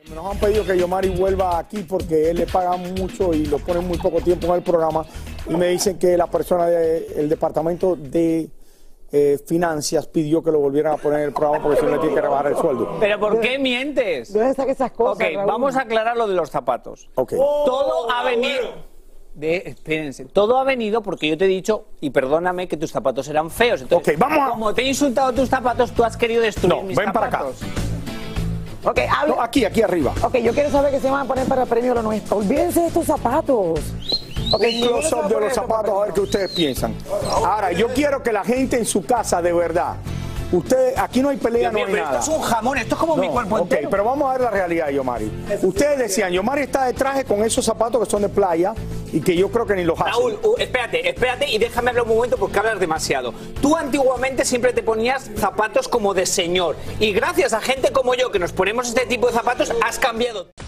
Nos han pedido que Yomari vuelva aquí porque él le paga mucho y lo pone muy poco tiempo en el programa. Y me dicen que la persona del departamento de finanzas pidió que lo volvieran a poner en el programa porque si no le tiene que rebajar el sueldo. ¿Pero por qué mientes? ¿Dónde saca esas cosas, Ok, Raúl? vamos a aclarar lo de los zapatos. Ok. Todo ha venido... espérense, todo ha venido porque yo te he dicho, y perdóname, que tus zapatos eran feos. Entonces, Ok, vamos a... como te he insultado tus zapatos, tú has querido destruir No, mis ven para zapatos. Ok, habla. No, aquí arriba. Ok, yo quiero saber qué se van a poner para el premio lo nuestro. Olvídense de estos zapatos. Ok, Un close-up de los zapatos a ver qué ustedes piensan. Ahora, yo quiero que la gente en su casa, de verdad, ustedes, aquí no hay pelea, no hay nada. Esto es un jamón, esto es como mi cuerpo Ok, entero. pero vamos a ver la realidad, Yomari. Ustedes decían, Yomari está de traje con esos zapatos que son de playa y que yo creo que ni los hace. Raúl, espérate y déjame hablar un momento porque hablas demasiado. Tú antiguamente siempre te ponías zapatos como de señor y gracias a gente como yo que nos ponemos este tipo de zapatos has cambiado.